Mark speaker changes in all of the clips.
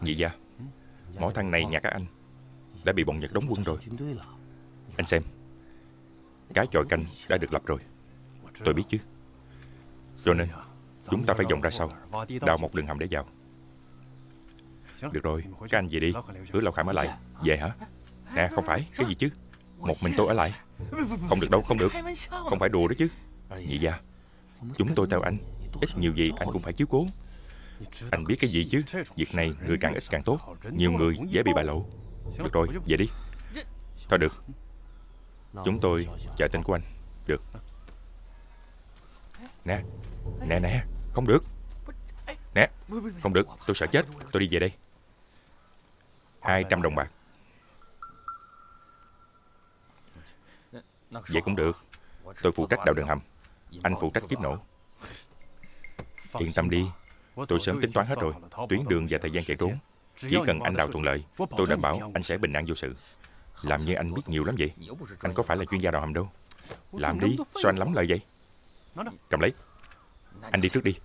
Speaker 1: Nhị gia, mỏ than này nhà các anh đã bị bọn Nhật đóng quân rồi. Anh xem, cái chòi canh đã được lập rồi. Tôi biết chứ. Cho nên chúng ta phải vòng ra sau, đào một đường hầm để vào. Được rồi, các anh về đi. Hứa Lão Khảm ở lại. Về hả? Nè, không phải, cái gì chứ? Một mình tôi ở lại. Không được đâu, không được. Không phải đùa đó chứ. Nhị gia, chúng tôi theo anh, ít nhiều gì anh cũng phải chiếu cố. Anh biết cái gì chứ? Việc này người càng ít càng tốt. Nhiều người dễ bị bại lộ. Được rồi, về đi. Thôi được, chúng tôi chờ tin của anh. Được. Nè, nè nè, không được. Nè, không được, tôi sợ chết. Tôi đi về đây. 200 đồng bạc. Vậy cũng được. Tôi phụ trách đào đường hầm, anh phụ trách kiếp nổ. Yên tâm đi, tôi sớm tính toán hết rồi. Tuyến đường và thời gian chạy trốn. Chỉ cần anh đào thuận lợi, tôi đảm bảo anh sẽ bình an vô sự. Làm như anh biết nhiều lắm vậy. Anh có phải là chuyên gia đào hầm đâu. Làm đi, sao anh lắm lời vậy? Cầm lấy. Anh đi trước đi.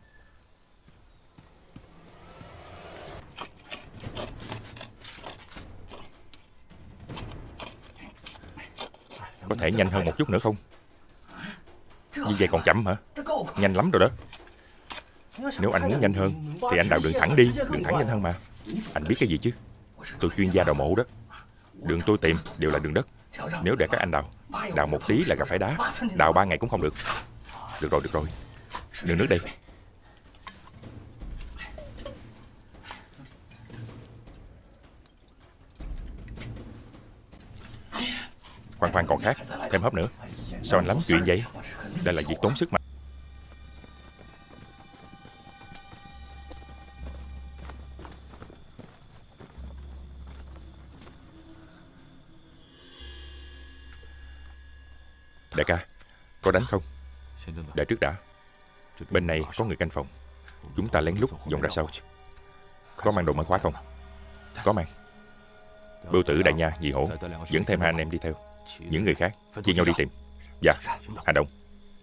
Speaker 1: Có thể nhanh hơn một chút nữa không? Như vậy còn chậm hả? Nhanh lắm rồi đó. Nếu anh muốn nhanh hơn thì anh đào đường thẳng đi. Đường thẳng nhanh hơn mà. Anh biết cái gì chứ? Tôi chuyên gia đào mộ đó. Đường tôi tìm đều là đường đất. Nếu để các anh đào một tí là gặp phải đá. Đào 3 ngày cũng không được. Được rồi, được rồi. Đưa nước đây. Khoan khoan, còn khác. Thêm hớp nữa. Sao anh lắm chuyện vậy? Đây là việc tốn sức mà. Đại ca, có đánh không? Đợi trước đã. Bên này có người canh phòng. Chúng ta lén lút vòng ra sau. Có mang đồ mở khóa không? Có mang. Bưu tử, Đại Nha, Nhị Hổ dẫn thêm 2 anh em đi theo. Những người khác chia nhau đi tìm. Dạ, hành động.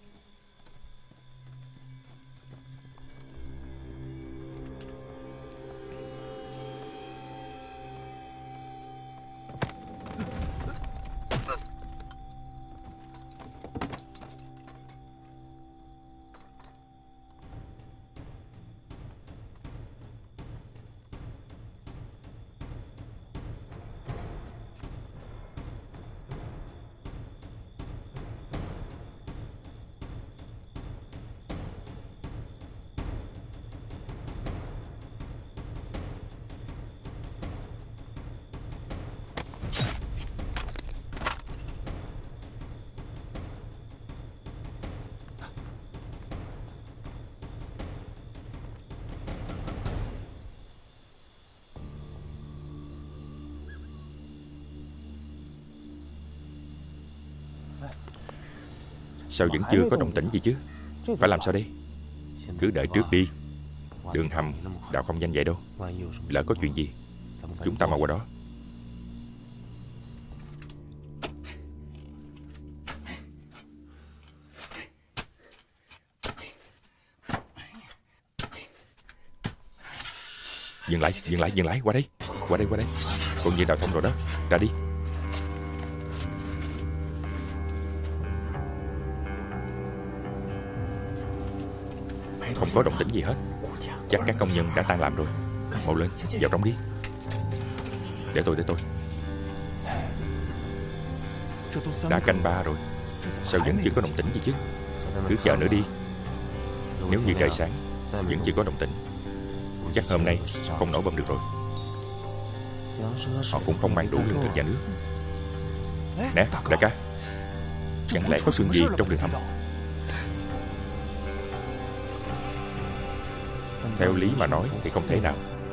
Speaker 1: Sao vẫn chưa có động tĩnh gì chứ? Phải làm sao đây? Cứ đợi trước đi. Đường hầm đào không nhanh vậy đâu. Lỡ có chuyện gì, chúng ta mau qua đó. Dừng lại, dừng lại, dừng lại. Qua đây, qua đây, qua đây. Còn gì đào thông rồi đó. Ra đi. Không có động tĩnh gì hết. Chắc các công nhân đã tan làm rồi. Mau lên, vào trong đi. Để tôi. Đã canh 3 rồi. Sao vẫn chưa có động tĩnh gì chứ? Cứ chờ nữa đi. Nếu như trời sáng vẫn chưa có động tĩnh, chắc hôm nay không nổ bom được rồi. Họ cũng không mang đủ lương thực và nước. Nè, đại ca, chẳng lẽ có chuyện gì trong đường hầm? Theo lý mà nói thì không thể nào.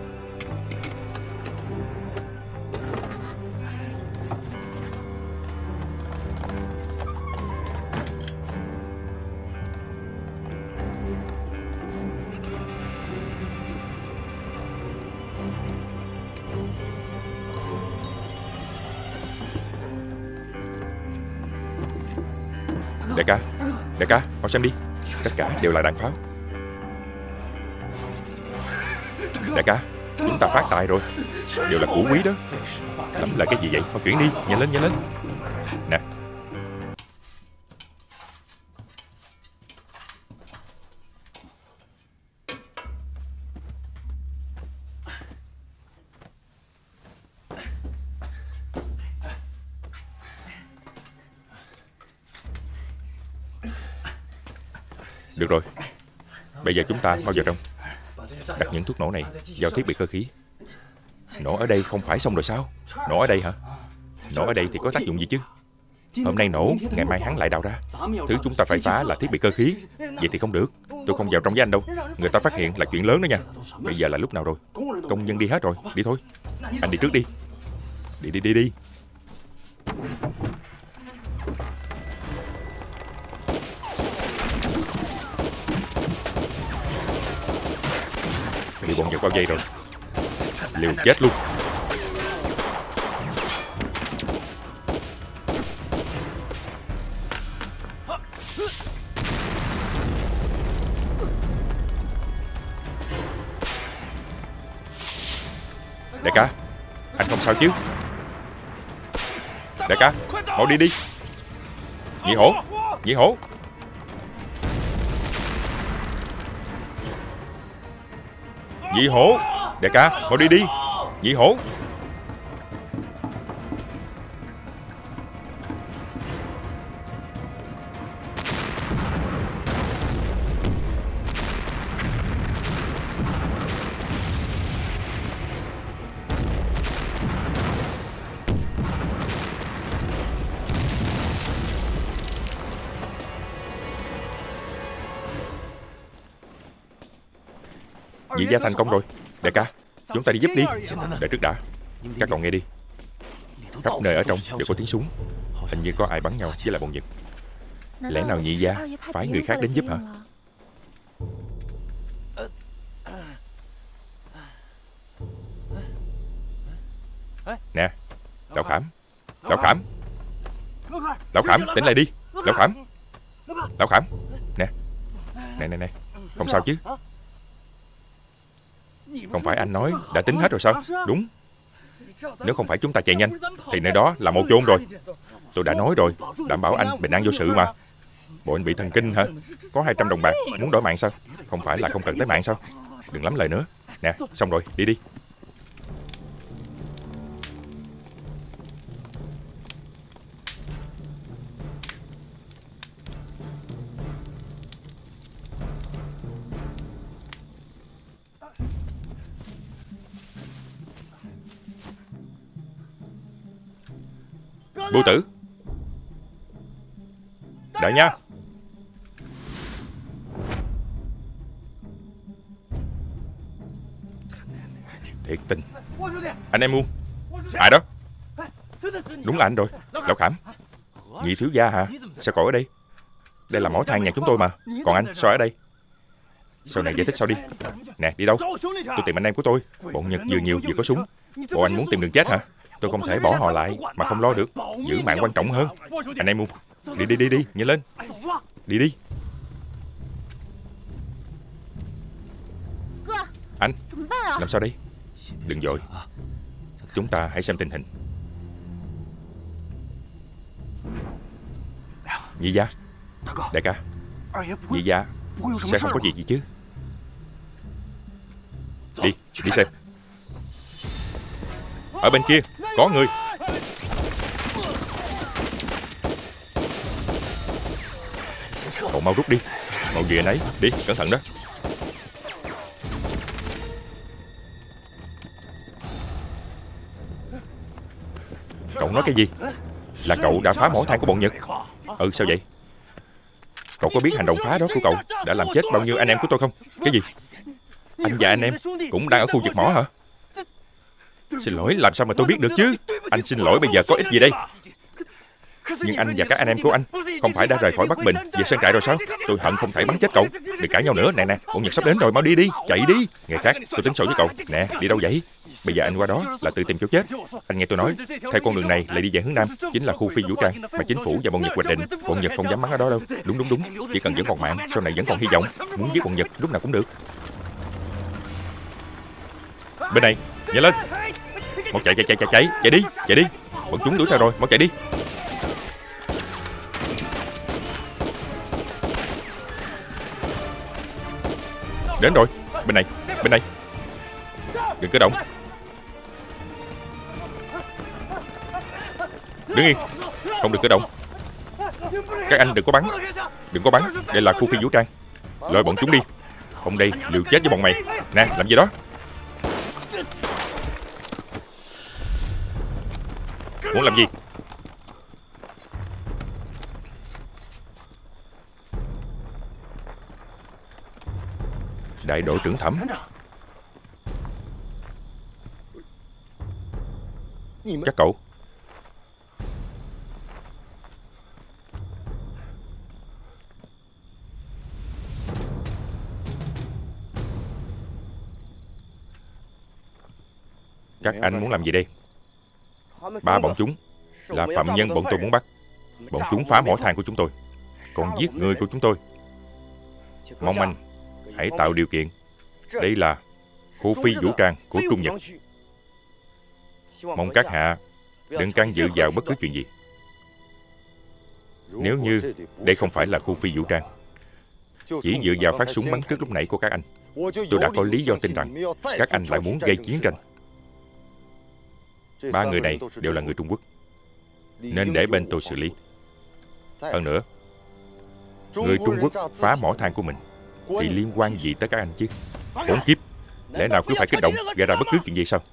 Speaker 1: Đại ca, mau xem đi. Tất cả đều là đạn pháo. Đại ca, Chúng ta phát tài rồi. Đều là củ quý đó. Lắm là cái gì vậy? Mau chuyển đi. Nhanh lên, nhanh lên. Nè. Được rồi. Bây giờ chúng ta mau vào trong. Đặt những thuốc nổ này vào thiết bị cơ khí. Nổ ở đây không phải xong rồi sao? Nổ ở đây hả? Nổ ở đây thì có tác dụng gì chứ? Hôm nay nổ, ngày mai hắn lại đào ra. Thứ chúng ta phải phá là thiết bị cơ khí. Vậy thì không được. Tôi không vào trong với anh đâu. Người ta phát hiện là chuyện lớn đó nha. Bây giờ là lúc nào rồi? Công nhân đi hết rồi. Đi thôi. Anh đi trước đi. Đi. Bị bọn giật bao dây rồi. Liều chết luôn. Đại ca, anh không sao chứ? Đại ca, mau đi. Nhị hổ. Nhị hổ. Đại ca, mau đi. Nhị hổ. Nhị gia thành công rồi. Đại ca, chúng ta đi giúp đi. Đợi trước đã. Các cậu nghe đi. Khắp nơi ở trong đều có tiếng súng. Hình như có ai bắn nhau với lại bọn Nhật. Lẽ nào nhị gia phái người khác đến giúp hả? Nè, Lão Khảm, tỉnh lại đi. Lão Khảm. Nè. Không sao chứ? Không phải anh nói đã tính hết rồi sao? Đúng. Nếu không phải chúng ta chạy nhanh thì nơi đó là một chôn rồi. Tôi đã nói rồi, đảm bảo anh bình an vô sự mà. Bộ anh bị thần kinh hả? Có 200 đồng bạc muốn đổi mạng sao? Không phải là không cần tới mạng sao? Đừng lắm lời nữa. Nè, xong rồi, đi. Bưu tử. Đợi nha. Thiệt tình. Anh em Muôn. Ai đó? Đúng là anh rồi. Lão Khảm. Nhị thiếu gia hả? Sao cậu ở đây? Đây là mỏ than nhà chúng tôi mà. Còn anh sao ở đây? Sau này giải thích sau đi. Nè, đi đâu? Tôi tìm anh em của tôi. Bọn Nhật vừa nhiều vừa có súng. Bộ anh muốn tìm đường chết hả? Tôi không thể bỏ họ lại mà không lo được. Giữ mạng quan trọng hơn. Anh em Muôn. Đi, nhanh lên. Đi. Anh, làm sao đây? Đừng vội. Chúng ta hãy xem tình hình. Nhị gia. Đại ca. Nhị gia sẽ không có việc gì chứ? Đi xem. Ở bên kia có người. Cậu mau rút đi. Mau về nấy. Đi, cẩn thận đó. Cậu nói cái gì? Là cậu đã phá mỏ than của bọn Nhật? Ừ, sao vậy? Cậu có biết hành động phá đó của cậu đã làm chết bao nhiêu anh em của tôi không? Cái gì? Anh và anh em cũng đang ở khu vực mỏ hả? Xin lỗi, làm sao mà tôi biết được chứ? Anh xin lỗi bây giờ có ích gì đây? Nhưng anh và các anh em của anh không phải đã rời khỏi Bắc Bình về sơn trại rồi sao? Tôi hận không thể bắn chết cậu. Đừng cãi nhau nữa. Nè, bọn Nhật sắp đến rồi, mau đi. Chạy đi. Ngày khác tôi tính sổ với cậu. Nè, đi đâu vậy? Bây giờ anh qua đó là tự tìm chỗ chết. Anh nghe tôi nói, theo con đường này lại đi về hướng Nam chính là khu phi vũ trang mà chính phủ và bọn Nhật hoạch định. Bọn Nhật không dám bắn ở đó đâu. Đúng. Chỉ cần vẫn còn mạng, sau này vẫn còn hy vọng. Muốn giết bọn Nhật lúc nào cũng được. Bên này, nhanh lên. Mau chạy đi. Bọn chúng đuổi theo rồi, mau chạy đi. Đến rồi, bên này. Đừng có động. Đứng yên, không được cử động. Các anh đừng có bắn. Đây là khu phi vũ trang. Lôi bọn chúng đi. Không đây liều chết với bọn mày. Nè, làm gì đó. Muốn làm gì? Đại đội trưởng Thẩm. Các cậu. Các anh muốn làm gì đây? Ba bọn chúng là phạm nhân bọn tôi muốn bắt. Bọn chúng phá mỏ than của chúng tôi, còn giết người của chúng tôi. Mong anh hãy tạo điều kiện. Đây là khu phi vũ trang của Trung Nhật. Mong các hạ đừng can dự vào bất cứ chuyện gì. Nếu như đây không phải là khu phi vũ trang, chỉ dựa vào phát súng bắn trước lúc nãy của các anh, tôi đã có lý do tin rằng các anh lại muốn gây chiến tranh. Ba người này đều là người Trung Quốc, nên để bên tôi xử lý. Hơn nữa, người Trung Quốc phá mỏ than của mình thì liên quan gì tới các anh chứ? Khốn kiếp, lẽ nào cứ phải kích động gây ra bất cứ chuyện gì sao?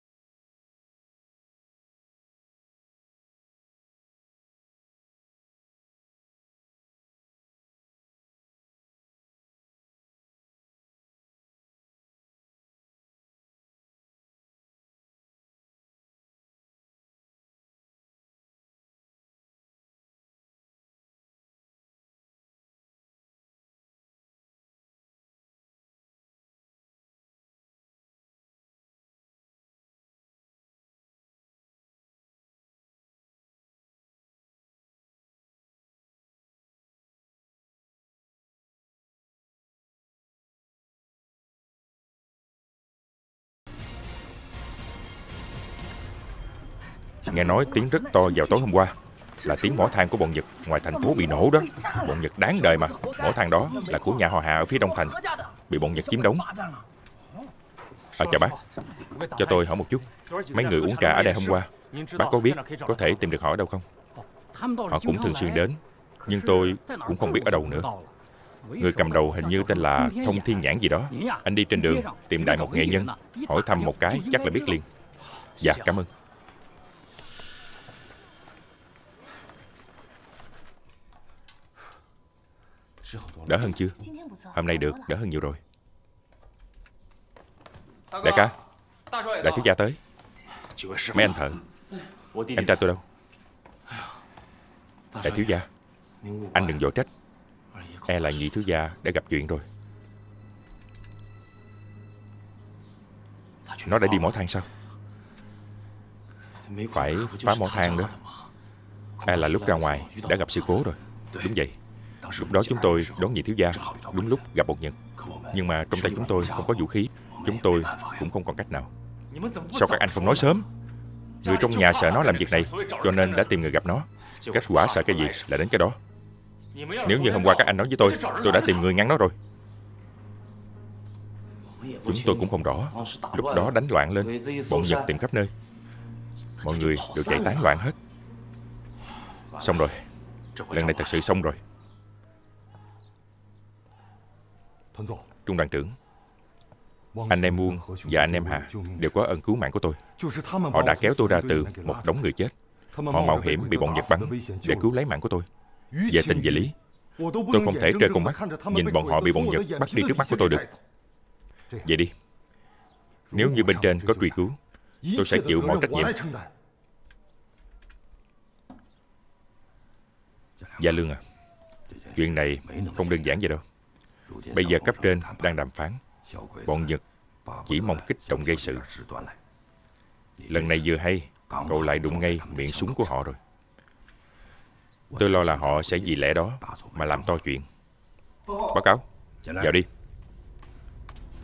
Speaker 1: Nghe nói tiếng rất to vào tối hôm qua là tiếng mỏ than của bọn Nhật ngoài thành phố bị nổ đó. Bọn Nhật đáng đời mà. Mỏ than đó là của nhà họ Hà ở phía đông thành, bị bọn Nhật chiếm đóng. Chào bác, cho tôi hỏi một chút. Mấy người uống trà ở đây hôm qua, bác có biết có thể tìm được họ ở đâu không? Họ cũng thường xuyên đến, nhưng tôi cũng không biết ở đâu nữa. Người cầm đầu hình như tên là Thông Thiên Nhãn gì đó. Anh đi trên đường tìm đại một nghệ nhân, hỏi thăm một cái chắc là biết liền. Dạ, cảm ơn. Đỡ hơn chưa? Hôm nay được, đỡ hơn nhiều rồi. Đại ca, đại thiếu gia tới. Mấy anh thợ. Em trai tôi đâu? Đại thiếu gia, anh đừng vội trách. E là nhị thiếu gia đã gặp chuyện rồi. Nó đã đi mỏ than sao? Phải phá mỏ than đó. E là lúc ra ngoài đã gặp sự cố rồi. Đúng vậy. Lúc đó chúng tôi đón nhị thiếu gia, đúng lúc gặp bọn Nhật. Nhưng mà trong tay chúng tôi không có vũ khí. Chúng tôi cũng không còn cách nào. Sao các anh không nói sớm? Người trong nhà sợ nó làm việc này, cho nên đã tìm người gặp nó. Kết quả sợ cái gì là đến cái đó. Nếu như hôm qua các anh nói với tôi đã tìm người ngăn nó rồi. Chúng tôi cũng không rõ. Lúc đó đánh loạn lên, bọn Nhật tìm khắp nơi. Mọi người đều chạy tán loạn hết. Xong rồi. Lần này thật sự xong rồi. Trung đoàn trưởng, anh em Muôn và anh em Hà đều có ơn cứu mạng của tôi. Họ đã kéo tôi ra từ một đống người chết. Họ mạo hiểm bị bọn Nhật bắn để cứu lấy mạng của tôi. Về tình về lý, tôi không thể trơ con mắt nhìn bọn họ bị bọn Nhật bắt đi trước mắt của tôi được. Vậy đi, nếu như bên trên có truy cứu, tôi sẽ chịu mọi trách nhiệm. Gia Lương à, chuyện này không đơn giản vậy đâu. Bây giờ cấp trên đang đàm phán. Bọn Nhật chỉ mong kích động gây sự. Lần này vừa hay, cậu lại đụng ngay miệng súng của họ rồi. Tôi lo là họ sẽ vì lẽ đó mà làm to chuyện. Báo cáo, vào đi.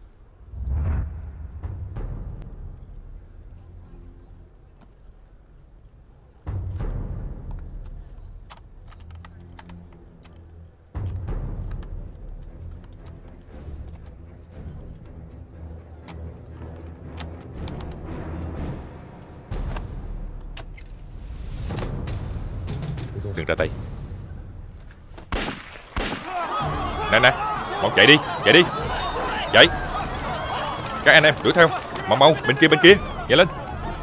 Speaker 1: Đừng ra tay. Nè nè, mau chạy đi, chạy đi. Chạy. Các anh em đuổi theo. Mau mau, bên kia, nhanh lên.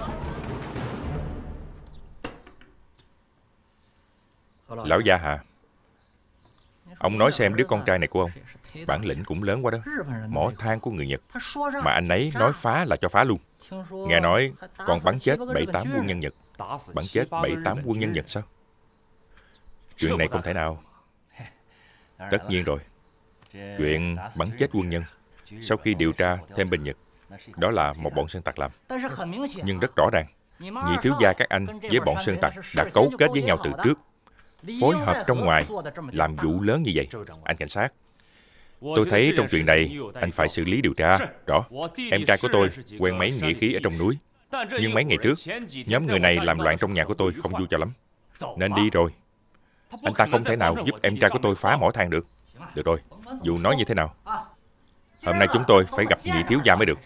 Speaker 1: Lão gia hả? Ông nói xem đứa con trai này của ông bản lĩnh cũng lớn quá đó. Mỏ than của người Nhật mà anh ấy nói phá là cho phá luôn. Nghe nói còn bắn chết 7-8 quân nhân Nhật. Bắn chết 7-8 quân nhân Nhật sao? Chuyện này không thể nào. Tất nhiên rồi. Chuyện bắn chết quân nhân sau khi điều tra thêm bên Nhật, đó là một bọn sơn tặc làm. Nhưng rất rõ ràng, nhị thiếu gia các anh với bọn sơn tặc đã cấu kết với nhau từ trước, phối hợp trong ngoài làm vụ lớn như vậy. Anh cảnh sát, tôi thấy trong chuyện này anh phải xử lý điều tra. Rõ, em trai của tôi quen mấy nghĩa khí ở trong núi, nhưng mấy ngày trước nhóm người này làm loạn trong nhà của tôi không vui cho lắm, nên đi rồi. Anh ta không thể nào giúp em trai của tôi phá mỏ than được. Được rồi, dù nói như thế nào, hôm nay chúng tôi phải gặp nhị thiếu gia mới được.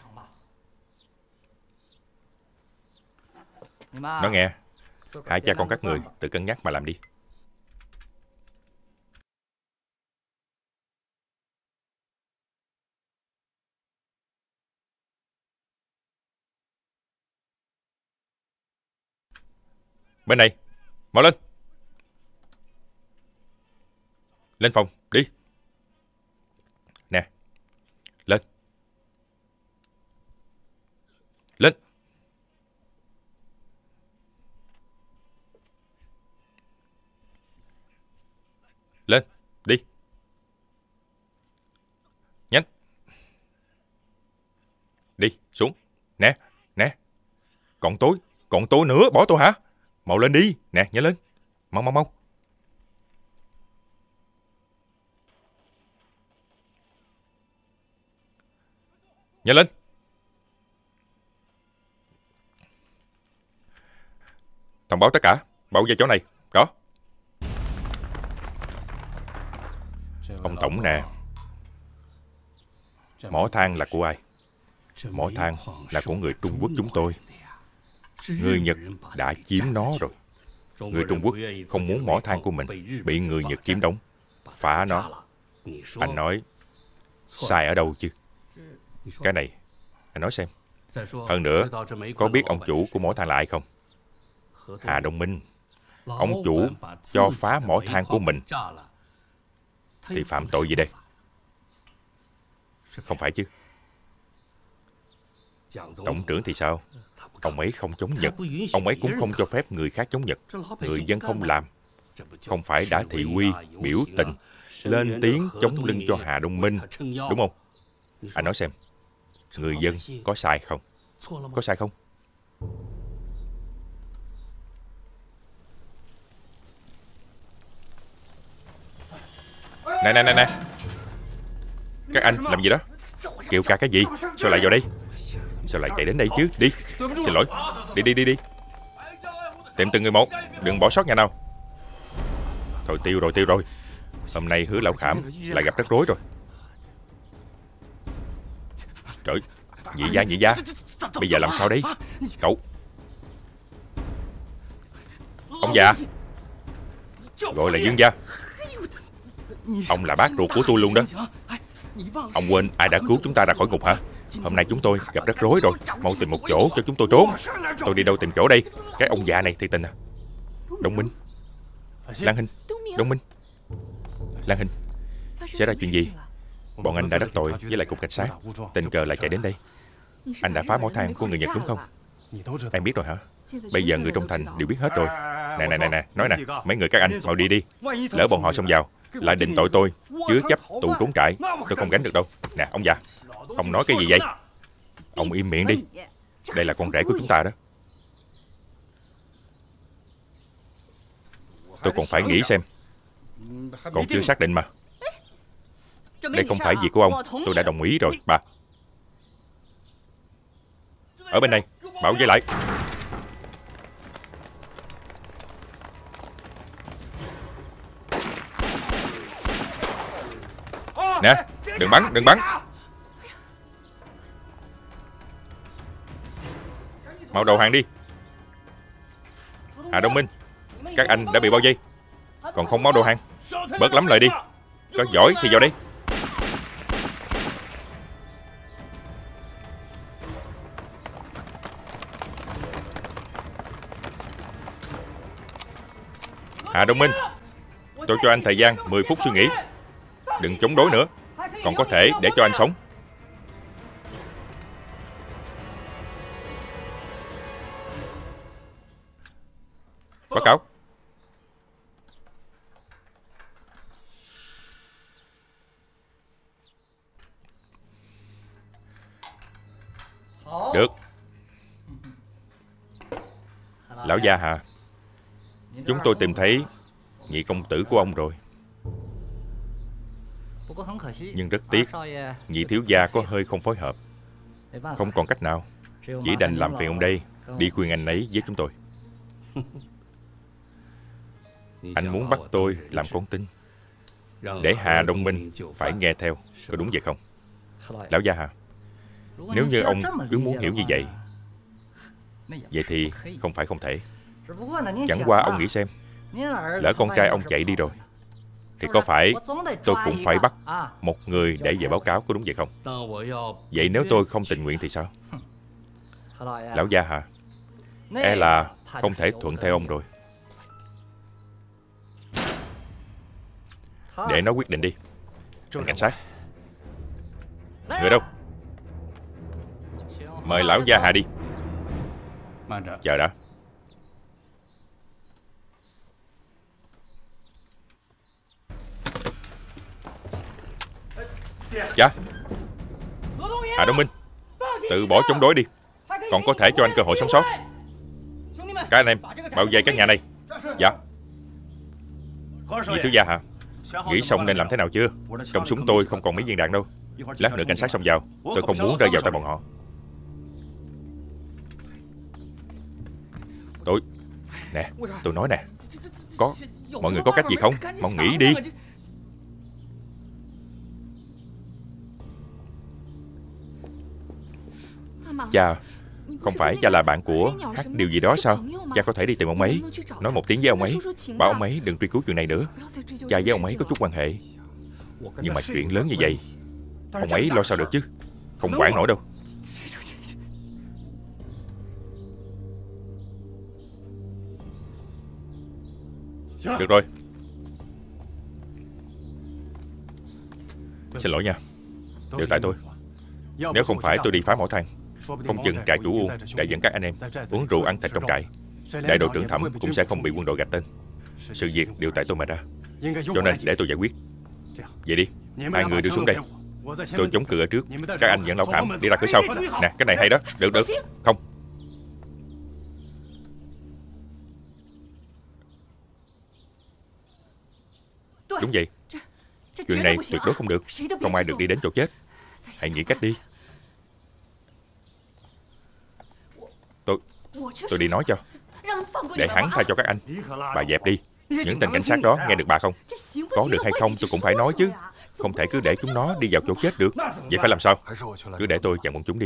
Speaker 1: Nói nghe, hai cha con các người tự cân nhắc mà làm đi. Bên này, mau lên. Lên phòng, đi. Nè, lên. Lên. Lên, đi. Nhanh. Đi, xuống. Nè, nè. Còn tối nữa, bỏ tôi hả? Mau lên đi, nè, nhanh lên. Mau, mau, mau. Nhanh lên. Thông báo tất cả, bảo vệ chỗ này. Đó. Ông tổng nè, mỏ than là của ai? Mỏ than là của người Trung Quốc chúng tôi. Người Nhật đã chiếm nó rồi. Người Trung Quốc không muốn mỏ than của mình bị người Nhật chiếm đóng, phá nó. Anh nói sai ở đâu chứ? Cái này anh nói xem. Hơn nữa, có biết ông chủ của mỏ than là ai không? Hà Đông Minh. Ông chủ cho phá mỏ than của mình thì phạm tội gì đây? Không phải chứ? Tổng trưởng thì sao? Ông ấy không chống Nhật. Ông ấy cũng không cho phép người khác chống Nhật. Người dân không làm. Không phải đã thị uy, biểu tình, lên tiếng chống lưng cho Hà Đông Minh, đúng không? Anh nói xem, người dân có sai không? Có sai không? Nè, nè, nè, nè. Các anh làm gì đó? Kêu ca cái gì? Sao lại vào đây? Sao lại chạy đến đây chứ? Đi. Xin lỗi. Đi, đi, đi, đi. Tìm từng người một, đừng bỏ sót nhà nào. Thôi tiêu rồi, tiêu rồi. Hôm nay Hứa lão khảm lại gặp rắc rối rồi. Trời, nhị gia. Bây giờ làm sao đây? Cậu. Ông già. Gọi là Dương gia. Ông là bác ruột của tôi luôn đó. Ông quên ai đã cứu chúng ta ra khỏi ngục hả? Hôm nay chúng tôi gặp rắc rối rồi. Mau tìm một chỗ cho chúng tôi trốn. Tôi đi đâu tìm chỗ đây? Cái ông già này thiệt tình à. Đông Minh. Lan Hinh. Đông Minh. Lan Hinh. Xảy ra chuyện gì? Bọn anh đã đắc tội với lại cục cảnh sát, tình cờ lại chạy đến đây. Anh đã phá mỏ than của người Nhật đúng không? Em biết rồi hả? Bây giờ người trong thành đều biết hết rồi. Nè, nói nè, mấy người các anh mau đi đi. Lỡ bọn họ xông vào lại định tội tôi chứa chấp tù trốn trại, tôi không gánh được đâu. Nè ông già, ông nói cái gì vậy? Ông im miệng đi. Đây là con rể của chúng ta đó. Tôi còn phải nghĩ xem. Còn chưa xác định mà. Đây không phải việc của ông. Tôi đã đồng ý rồi, bà. Ở bên này, bảo vệ lại. Nè, đừng bắn. Mau đầu hàng đi. Hà Đông Minh, các anh đã bị bao vây. Còn không máu đồ hang. Bớt lắm lời đi. Có giỏi thì vào đây. Hà Đông Minh, tôi cho anh thời gian 10 phút suy nghĩ. Đừng chống đối nữa. Còn có thể để cho anh sống. Báo cáo. Được. Lão gia Hà, chúng tôi tìm thấy nhị công tử của ông rồi. Nhưng rất tiếc, nhị thiếu gia có hơi không phối hợp. Không còn cách nào, chỉ đành làm phiền ông đây đi khuyên anh ấy với chúng tôi. Anh muốn bắt tôi làm con tin, để Hà Đông Minh phải nghe theo, có đúng vậy không? Lão gia Hà, nếu như ông cứ muốn hiểu như vậy, vậy thì không phải không thể. Chẳng qua ông nghĩ xem, lỡ con trai ông chạy đi rồi, thì có phải tôi cũng phải bắt một người để về báo cáo, có đúng vậy không? Vậy nếu tôi không tình nguyện thì sao? Lão gia Hà, e là không thể thuận theo ông rồi. Để nó quyết định đi. Anh cảnh sát, người đâu? Mời lão gia Hà đi. Chờ đã. Dạ. Hà Đông Minh, từ bỏ chống đối đi, còn có thể cho anh cơ hội sống sót. Các anh em, bao vây các nhà này. Dạ. Nhị thiếu gia Hà, nghĩ xong nên làm thế nào chưa? Trong súng tôi không còn mấy viên đạn đâu. Lát nữa cảnh sát xông vào, tôi không muốn rơi vào tay bọn họ. Nè, tôi nói nè, mọi người có cách gì không? Mau nghĩ đi. Cha, không phải cha là bạn của Hắc điều gì đó sao? Cha có thể đi tìm ông ấy, nói một tiếng với ông ấy, bảo ông ấy đừng truy cứu chuyện này nữa. Cha với ông ấy có chút quan hệ. Nhưng mà chuyện lớn như vậy, ông ấy lo sao được chứ? Không quản nổi đâu. Được rồi. Xin lỗi nha, đều tại tôi. Nếu không phải tôi đi phá mỏ than, không chừng trại chủ Uông đã dẫn các anh em uống rượu ăn thịt trong trại. Đại đội trưởng Thẩm cũng sẽ không bị quân đội gạch tên. Sự việc đều tại tôi mà ra, cho nên để tôi giải quyết. Vậy đi, hai người đưa xuống đây. Tôi chống cự ở trước, các anh dẫn Lão Thảm đi ra cửa sau. Nè, cái này hay đó. Được, được. Không. Đúng vậy. Chuyện này tuyệt đối không được. Không ai được đi đến chỗ chết. Hãy nghĩ cách đi. Tôi đi nói cho, để hắn tha cho các anh. Bà dẹp đi. Những tên cảnh sát đó nghe được bà không? Có được hay không tôi cũng phải nói chứ. Không thể cứ để chúng nó đi vào chỗ chết được. Vậy phải làm sao? Cứ để tôi chặn bọn chúng đi.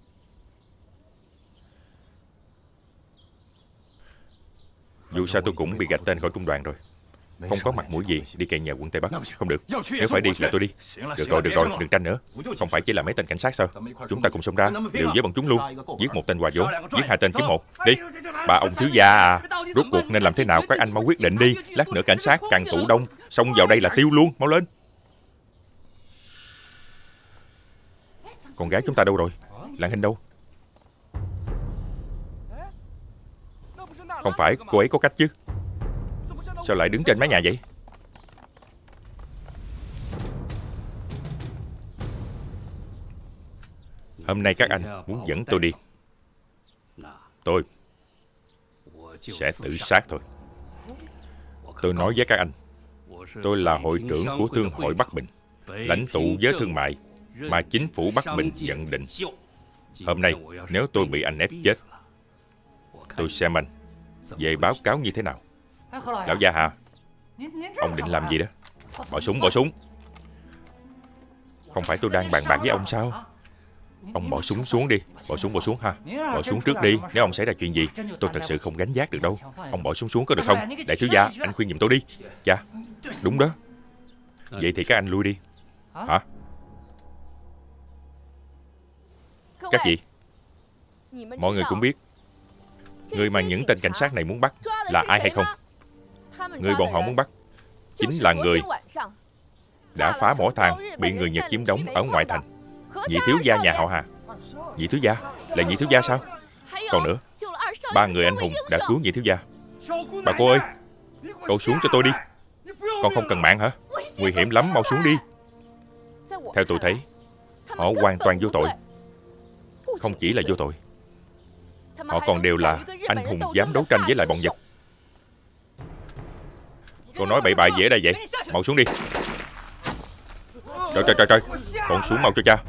Speaker 1: Dù sao tôi cũng bị gạch tên khỏi trung đoàn rồi. Không có mặt mũi gì đi cậy nhờ quân Tây Bắc. Không được. Nếu phải đi là tôi đi. Được rồi, đừng tranh nữa. Không phải chỉ là mấy tên cảnh sát sao? Chúng ta cùng xông ra, liều với bọn chúng luôn. Giết một tên hòa vốn, giết hai tên kiếm một. Đi. Bà ông thiếu gia à, rốt cuộc nên làm thế nào các anh mau quyết định đi. Lát nữa cảnh sát càng tụ đông, xông vào đây là tiêu luôn. Mau lên. Con gái chúng ta đâu rồi? Lan Hinh đâu? Không phải cô ấy có cách chứ? Sao lại đứng trên mái nhà vậy? Hôm nay các anh muốn dẫn tôi đi, tôi sẽ tự sát thôi. Tôi nói với các anh, tôi là hội trưởng của Thương hội Bắc Bình, lãnh tụ giới thương mại mà chính phủ Bắc Bình nhận định. Hôm nay nếu tôi bị anh ép chết, tôi xem anh về báo cáo như thế nào. Lão gia Hà, ông định làm gì đó? Bỏ súng, bỏ súng. Không phải tôi đang bàn bạc với ông sao? Ông bỏ súng xuống đi. Bỏ súng ha. Bỏ xuống trước đi. Nếu ông xảy ra chuyện gì, tôi thật sự không gánh vác được đâu. Ông bỏ súng xuống có được không? Đại thiếu gia, anh khuyên giùm tôi đi. Dạ, đúng đó. Vậy thì các anh lui đi. Hả? Các vị, mọi người cũng biết người mà những tên cảnh sát này muốn bắt là ai hay không? Người bọn họ muốn bắt chính là người đã phá mỏ than bị người Nhật chiếm đóng ở ngoại thành. Nhị thiếu gia nhà họ Hà. Nhị thiếu gia? Là nhị thiếu gia sao? Còn nữa, 3 người anh hùng đã cứu nhị thiếu gia. Bà cô ơi, cậu xuống cho tôi đi. Con không cần mạng hả? Nguy hiểm lắm, mau xuống đi. Theo tôi thấy, họ hoàn toàn vô tội. Không chỉ là vô tội, họ còn đều là anh hùng dám đấu tranh với lại bọn Nhật. Cô nói bậy bạ gì ở đây vậy? Mau xuống đi. Trời, con xuống mau cho cha.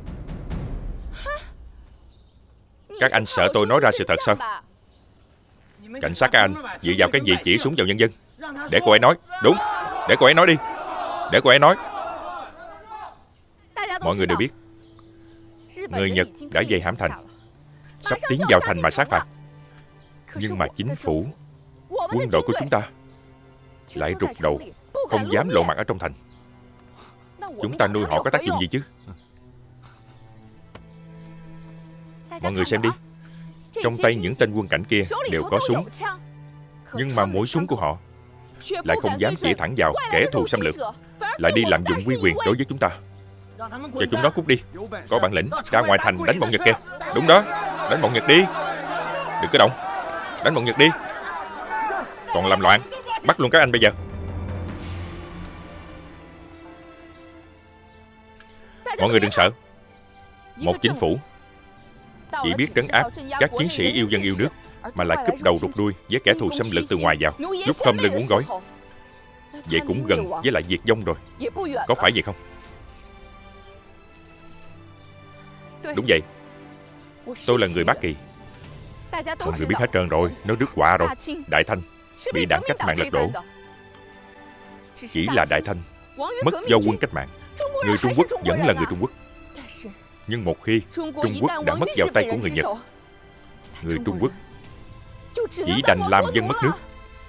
Speaker 1: Các anh sợ tôi nói ra sự thật sao? Cảnh sát các anh dựa vào cái gì chỉ súng vào nhân dân? Để cô ấy nói. Đúng, để cô ấy nói đi. Để cô ấy nói. Mọi người đều biết người Nhật đã vây hãm thành, sắp tiến vào thành mà sát phạt. Nhưng mà chính phủ, quân đội của chúng ta lại rụt đầu, không dám lộ mặt ở trong thành. Chúng ta nuôi họ có tác dụng gì chứ? Mọi người xem đi. Trong tay những tên quân cảnh kia đều có súng, nhưng mà mũi súng của họ lại không dám chỉ thẳng vào kẻ thù xâm lược, lại đi lạm dụng uy quyền đối với chúng ta. Cho chúng nó cút đi. Có bản lĩnh ra ngoài thành đánh bọn Nhật kia. Đúng đó, đánh bọn Nhật đi. Đừng có động. Đánh bọn Nhật đi. Còn làm loạn, bắt luôn các anh bây giờ. Mọi người đừng sợ. Một chính phủ chỉ biết trấn áp các chiến sĩ yêu dân yêu nước, mà lại cúp đầu rụt đuôi với kẻ thù xâm lược từ ngoài vào, lúc khom lưng uốn gối. Vậy cũng gần với lại diệt vong rồi. Có phải vậy không? Đúng vậy. Tôi là người Bát Kỳ. Mọi người biết hết trơn rồi. Nó rước họa rồi. Đại Thanh bị đảng cách mạng lật đổ. Chỉ là Đại Thanh mất do quân cách mạng. Người Trung Quốc vẫn là người Trung Quốc. Nhưng một khi Trung Quốc đã mất vào tay của người Nhật, người Trung Quốc chỉ đành làm dân mất nước.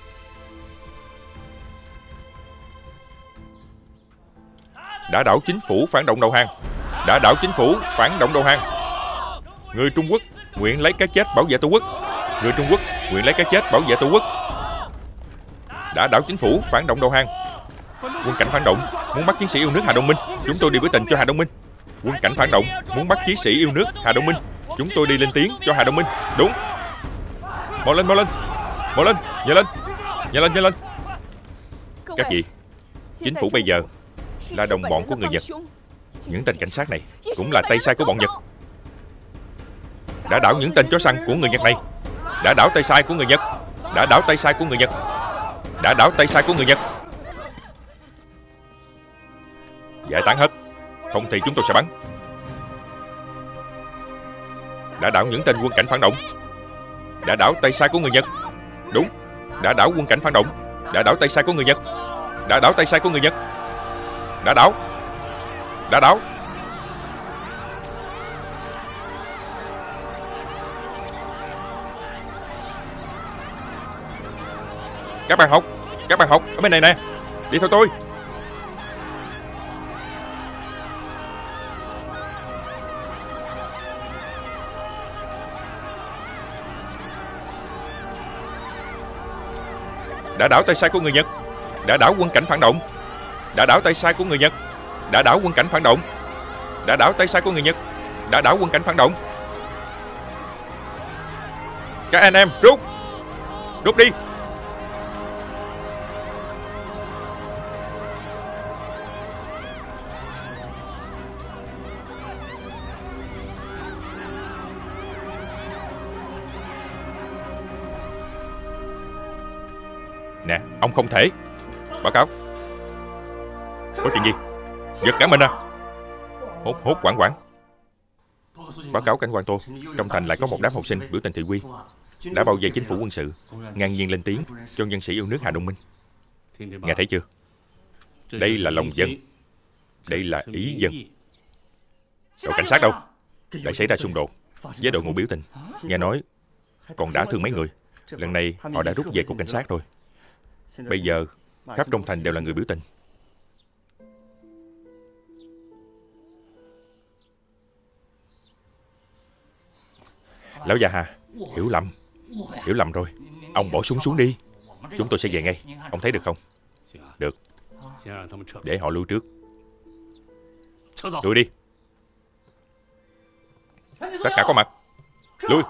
Speaker 1: Đã đảo chính phủ phản động đầu hàng. Đã đảo chính phủ phản động đầu hàng. Người Trung Quốc nguyện lấy cái chết bảo vệ Tổ quốc. Người Trung Quốc nguyện lấy cái chết bảo vệ Tổ quốc. Đã đảo chính phủ phản động đầu hàng. Quân cảnh phản động muốn bắt chiến sĩ yêu nước Hà Đông Minh. Chúng tôi đi biểu tình cho Hà Đông Minh. Quân cảnh phản động muốn bắt chiến sĩ yêu nước Hà Đông Minh. Chúng tôi đi lên tiếng cho Hà Đông Minh. Đúng. Mau lên, mau lên. Mau lên, nhanh lên. Nhanh lên, nhanh lên. Các vị, chính phủ bây giờ là đồng bọn của người Nhật. Những tên cảnh sát này cũng là tay sai của bọn Nhật. Đã đảo những tên chó săn của người Nhật này. Đã đảo tay sai của người Nhật. Đã đảo tay sai của người Nhật. Đã đảo tay sai của người Nhật. Giải tán hết, không thì chúng tôi sẽ bắn. Đã đảo những tên quân cảnh phản động. Đã đảo tay sai của người Nhật. Đúng, đã đảo quân cảnh phản động. Đã đảo tay sai của người Nhật. Đã đảo tay sai của người Nhật. Đã đảo. Đã đảo. Các bạn học. Các bạn học ở bên này nè. Đi theo tôi. Đã đảo tay sai của người Nhật. Đã đảo quân cảnh phản động. Đã đảo tay sai của người Nhật. Đã đảo quân cảnh phản động. Đã đảo tay sai của người Nhật. Đã đảo quân cảnh phản động. Các anh em rút. Rút đi. Nè, ông không thể. Báo cáo. Có chuyện gì? Giật cả mình à? Hốt quảng. Báo cáo cảnh quan Tô. Trong thành lại có một đám học sinh biểu tình thị uy, đã bao vây chính phủ quân sự, ngang nhiên lên tiếng cho nhân sĩ yêu nước Hà Đông Minh. Nghe thấy chưa? Đây là lòng dân. Đây là ý dân. Đội cảnh sát đâu? lại xảy ra xung đột với đội ngũ biểu tình. Nghe nói còn đã thương mấy người. Lần này họ đã rút về cục cảnh sát rồi. Bây giờ khắp trong thành đều là người biểu tình. Lão già Hà, hiểu lầm rồi. Ông bỏ súng xuống đi. Chúng tôi sẽ về ngay. Ông thấy được không? Được. Để họ lui trước. Lui đi. Tất cả có mặt. Lui.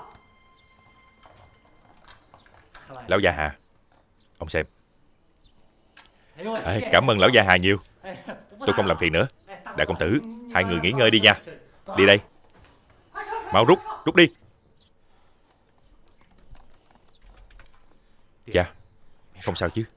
Speaker 1: Lão già Hà, ông xem. Cảm ơn lão già Hà nhiều. Tôi không làm phiền nữa. Đại công tử, hai người nghỉ ngơi đi nha. Đi đây. Mau rút đi. Dạ, không sao chứ.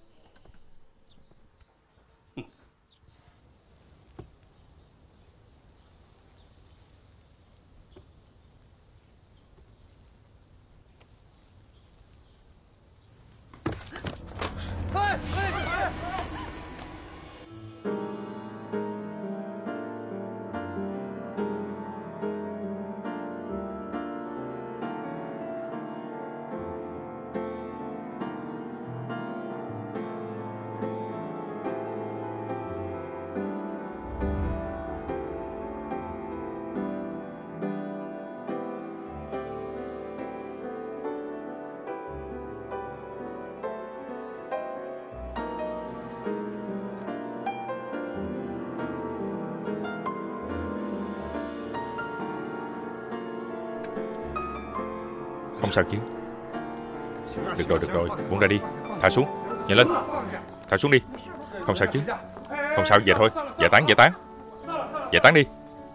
Speaker 1: Không sao chứ. Được rồi, buông ra đi. Thả xuống, nhanh lên. Thả xuống đi. Không sao chứ. Không sao, về thôi. Giải tán đi.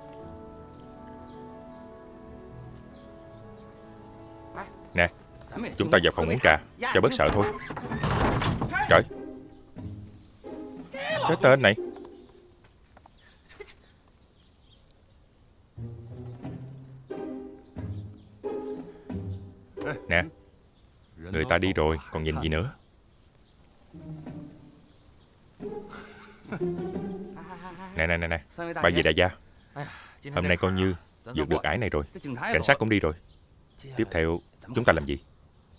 Speaker 1: Nè, chúng ta vào phòng uống trà cho bớt sợ thôi. Trời, cái tên này. Nè, người ta đi rồi, còn nhìn gì nữa? Nè, bà dì đại gia, hôm nay coi như vượt được ải này rồi. Cảnh sát cũng đi rồi. Tiếp theo chúng ta làm gì?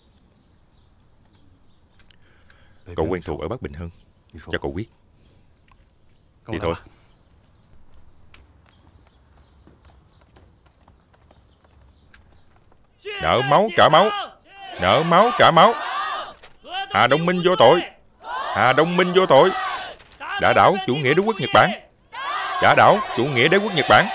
Speaker 1: Cậu quen thuộc ở Bắc Bình Hưng, cho cậu quyết. Đi thôi. Nợ máu trả máu. Hà Đông Minh vô tội. Đã đảo chủ nghĩa đế quốc Nhật Bản.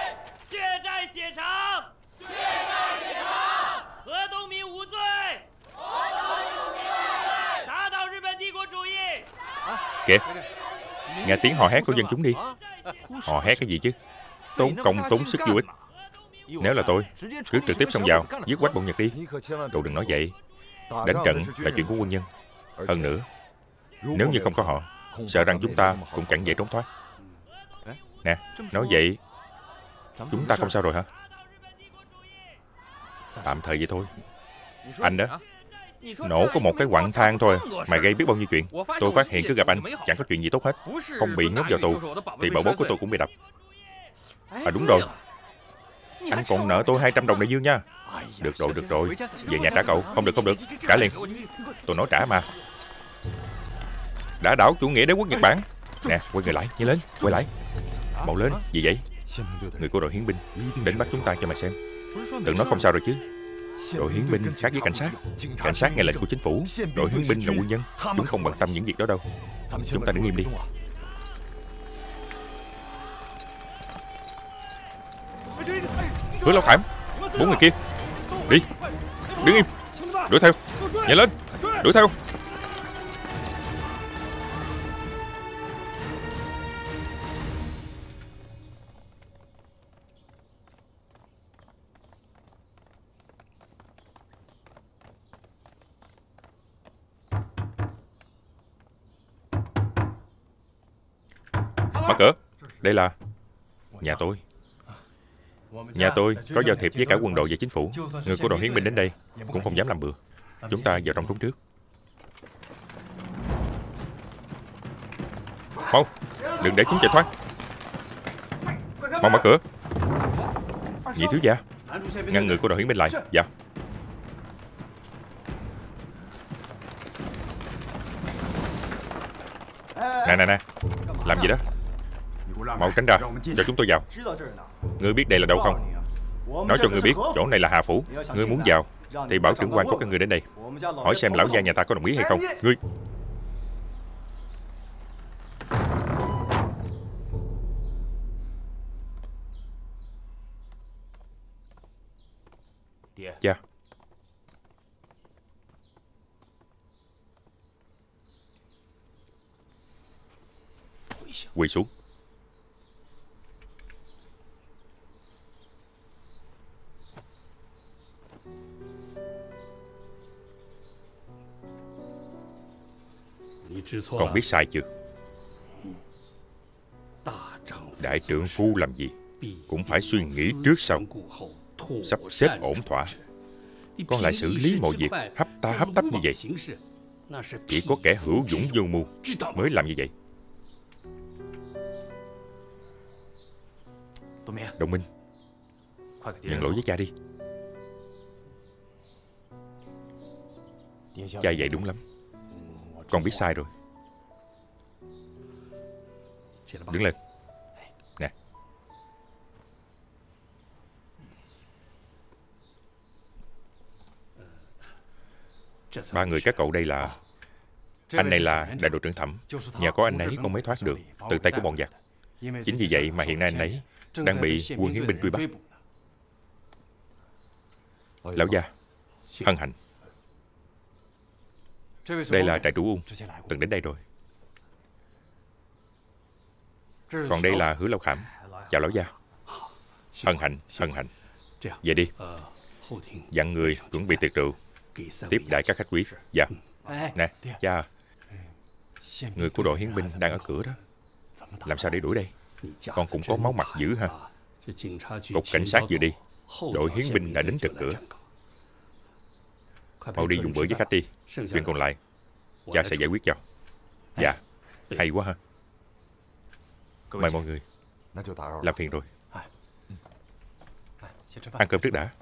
Speaker 1: Kìa, nghe tiếng hò hét của dân chúng đi. Hò hét cái gì chứ? Tốn công tốn sức vô ích. Nếu là tôi, cứ trực tiếp xông vào, giết quách bọn Nhật đi. Cậu đừng nói vậy. Đánh trận là chuyện của quân nhân. Hơn nữa, nếu như không có họ, sợ rằng chúng ta cũng chẳng dễ trốn thoát. Nè, nói vậy, chúng ta không sao rồi hả? Tạm thời vậy thôi. Anh đó, nổ có một cái quặng than thôi mà gây biết bao nhiêu chuyện. Tôi phát hiện cứ gặp anh chẳng có chuyện gì tốt hết. Không bị nhốt vào tù thì bảo bối của tôi cũng bị đập. À đúng rồi, anh còn nợ tôi 200 đồng đại dương nha. Được rồi, về nhà trả cậu. Không được, trả liền. Tôi nói trả mà. Đã đảo chủ nghĩa đế quốc Nhật Bản. Nè, quay người lại, nhanh lên, quay lại. Mau lên, gì vậy? Người của đội hiến binh đến bắt chúng ta cho mày xem. Đừng nói không sao rồi chứ. Đội hiến binh khác với cảnh sát. Cảnh sát nghe lệnh của chính phủ. Đội hiến binh là quân nhân. Chúng không bận tâm những việc đó đâu. Chúng ta đứng im đi. Hứa Lão Thảm, 4 người kia, đi. Đứng im. Đuổi theo. Nhanh lên. Đuổi theo. Mở cửa. Đây là nhà tôi. Nhà tôi có giao thiệp với cả quân đội và chính phủ. Người của đội hiến binh đến đây cũng không dám làm bừa. Chúng ta vào trong trốn trước. Mau, đừng để chúng chạy thoát. Mau mở cửa. Nhị thiếu gia, ngăn người của đội hiến binh lại. Dạ. Nè, làm gì đó? Mau tránh ra, cho chúng tôi vào. Ngươi biết đây là đâu không? Nói cho ngươi biết, chỗ này là Hà Phủ. Ngươi muốn vào thì bảo trưởng quan của các ngươi đến đây, hỏi xem lão gia nhà ta có đồng ý hay không. Ngươi cha. Quỳ xuống. Con biết sai chưa? Đại trượng phu làm gì cũng phải suy nghĩ trước sau, sắp xếp ổn thỏa. Con lại xử lý mọi việc hấp ta hấp tấp như vậy. Chỉ có kẻ hữu dũng vô mưu mới làm như vậy. Đồng Minh, nhận lỗi với cha đi. Cha vậy đúng lắm. Con biết sai rồi. Đứng lên. Nè. Ba người các cậu đây là... Anh này là đại đội trưởng Thẩm. Nhờ có anh ấy con mới thoát được từ tay của bọn giặc. Chính vì vậy mà hiện nay anh ấy đang bị quân hiến binh truy bắt. Lão gia, hân hạnh. Đây là trại chủ Ung, từng đến đây rồi. Còn đây là Hứa Lâu Khảm. Chào lão gia. Hân hạnh, hân hạnh. Về đi. Dặn người chuẩn bị tiệc rượu tiếp đãi các khách quý. Dạ. Nè, cha. Người của đội hiến binh đang ở cửa đó. Làm sao để đuổi đây? Con cũng có máu mặt dữ ha. Cục cảnh sát vừa đi, đội hiến binh đã đến trực cửa. Mau đi dùng bữa với khách đi. Chuyện còn lại cha sẽ giải quyết cho. Dạ. Hay quá ha. Mời mọi người. Làm phiền rồi. Ăn cơm trước đã.